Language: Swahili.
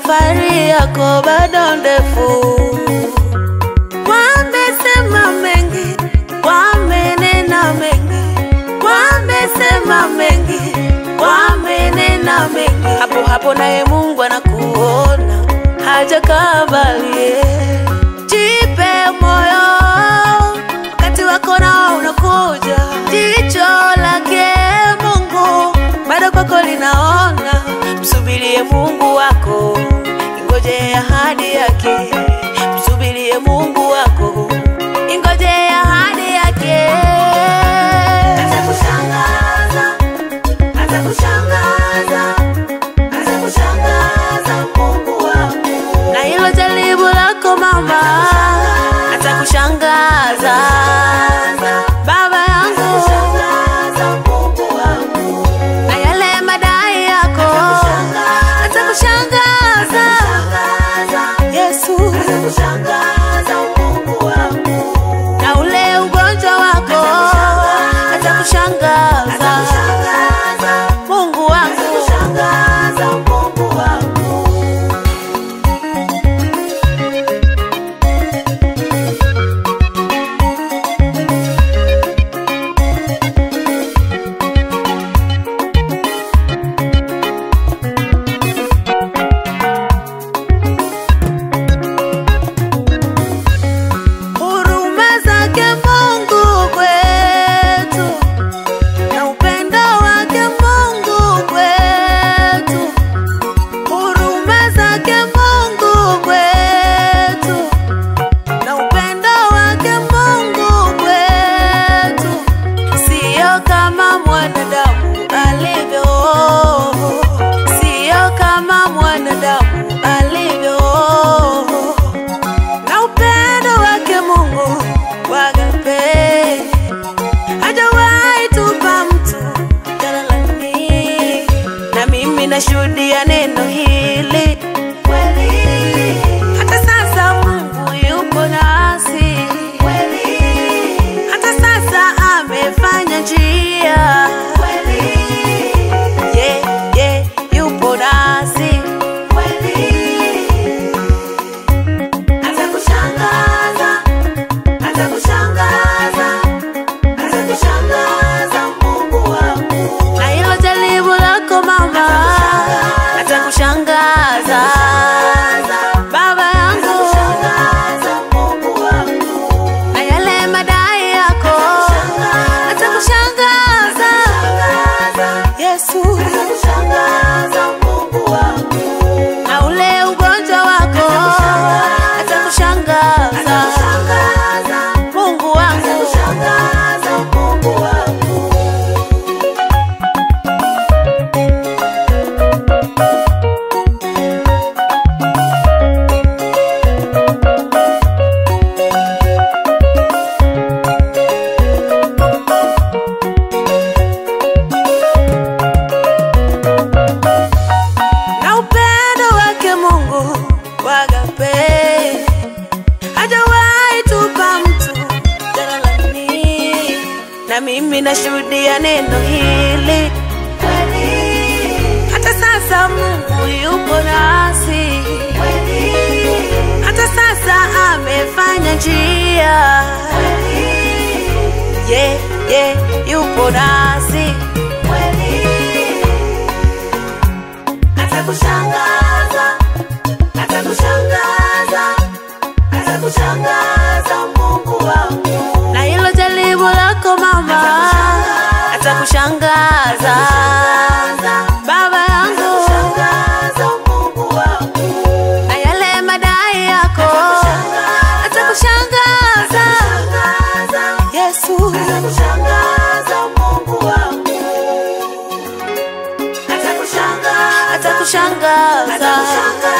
safari yako bado ndefu. Wamesema mengi, wamenena mengi, wamesema mengi, wamenena mengi. Hapo hapo naye Mungu anakuona, hajakaa mbali. Jipe moyo, wakati wako nao unakuja. Jicho lake Mungu bado kwako linaona. Msubirie Mungu wako, ingoje ahadi yake. Msubirie Mungu wako, ingoje ahadi yake. Atakushangaza, atakushangaza, atakushangaza Mungu wako. Na hilo jaribu lako mama, atakushangaza baba yangu. Mungu wako. Na yale madai yako, atakushangaza Yesu. Atakushangaza Mungu wako. Na ule ugonjwa wako, atakushangaza Mungu wako. Atakushangaza Mungu wako. Nashuhudia neno hili kweli, hata sasa Mungu yupo nasi kweli, hata sasa amefanya njia kweli, yupo nasi kweli. Atakushangaza, atakushangaza, atakushangaza Mungu wako. Na hilo jaribu lako mama, atakushangaza baba yangu. Mungu wako. Na yale madai yako, atakushangaza Yesu. Atakushangaza Mungu wako. Na ule ugonjwa wako, atakushangaza Mungu wako. Atakushangaza Mungu wako. Na mimi nashuhudia neno hili kweli, hata sasa Mungu yupo nasi kweli, hata sasa amefanya njia kweli, yupo nasi kweli. Atakushangaza, atakushangaza, atakushangaza Mungu wako. Na hilo jaribu lako mama, atakushangaza baba yangu. Mungu wako. Na yale madai yako, atakushangaza Yesu. Atakushangaza Mungu wako. Atakushangaza